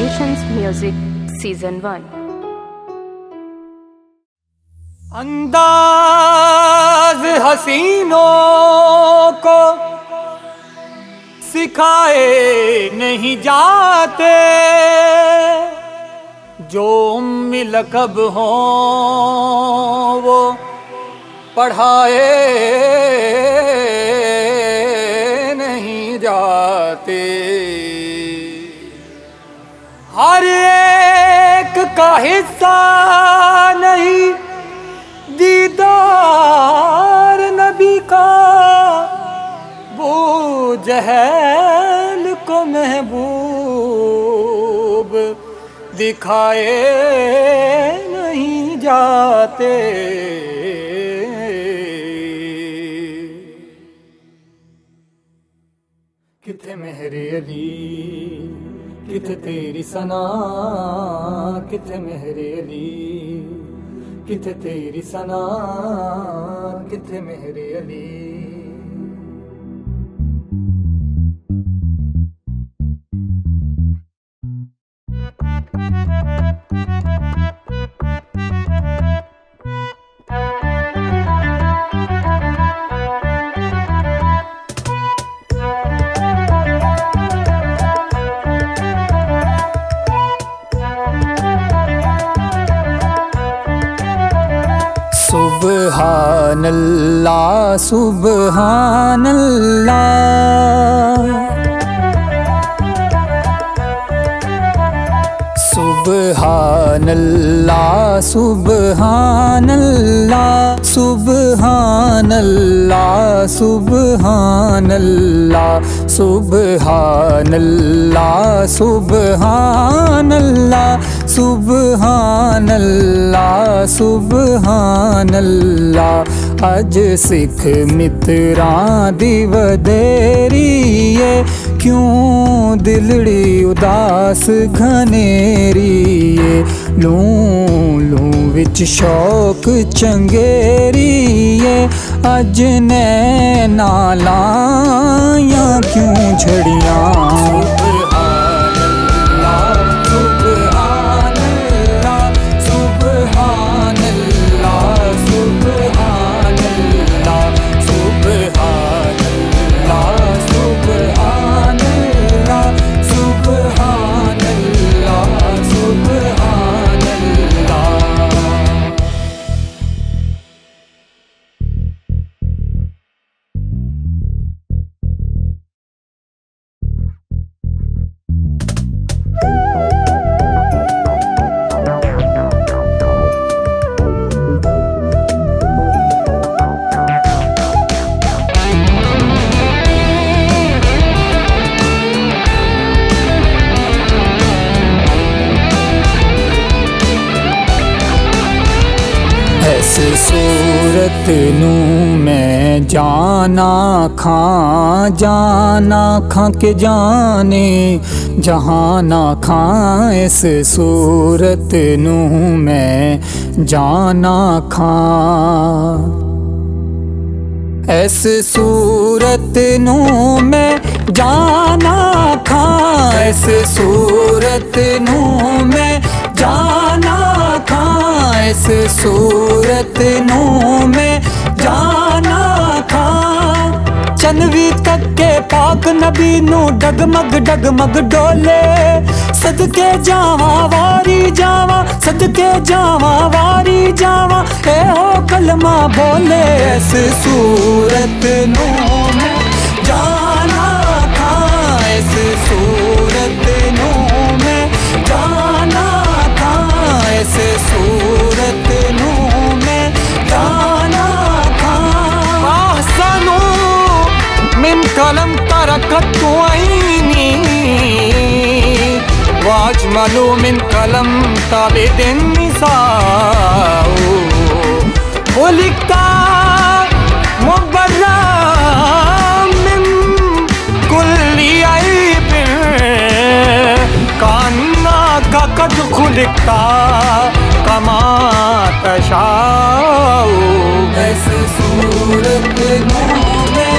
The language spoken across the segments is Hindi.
Creations Music Season 1। अंदाज हसीनों को सिखाए नहीं जाते, जो उम्मी लक़ब हों वो पढ़ाए नहीं जाते। हर एक का हिस्सा नहीं दीदार नबी का, वो जहल को महबूब दिखाए नहीं जाते। किथे मेरे अली किथे तेरी सना, किथे मेरे अली किथे तेरी सना, किथे मेरे अली। सुबहानल्लाह सुबहानल्लाह सुबहानल्लाह सुबहानल्लाह सुबहानल्लाह सुबहानल्लाह सुबहानल्लाह सुबहानल्लाह सुबहानल्लाह सुबहानल्लाह। अज सिख मित्रां दी वधेरीए, क्यों दिलड़ी उदास घनेरीए। लूं लूं विच शौक चंगेरीए, अज नैना लायां क्यों झड़ियां। सूरत नूं मैं जाना खां के जाने जहाना खां। इस सूरत नूं मैं जाना खां, इस सूरत नूं मैं जाना खां, इस सूरत नूं मैं जाना खां, इस सूरत नूं मैं जाना खां। चनवी तक के पाक नबी नूं डगमग डगमग डोले, सदके जावा वारी जावा, सदके जावा वारी जावा, ए हो कलमा बोले। इस सूरत नूं मैं जाना खां, इस सूरत नूं मैं जाना खां, इस सूरत नूं मैं जाना खां। अहसनु मिन कलम तरकतु ऐनी, वाजमलु मिन कलम ताबिदिन निसाउ। वो लिखता मुबर्रा मिन कुल्ली ऐबिन, कान्ना का कद खुलिकता कमा तशाउ। इस सूरत नूं मैं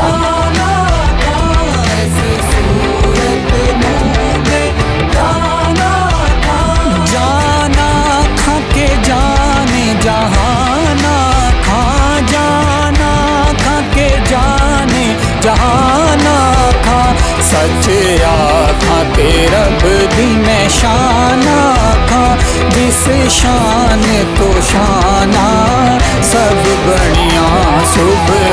जाना खां, इस सूरत नूं मैं जाना ए रब दी मैं शान आखां जिस शान तो शाना सब बनिया सुभ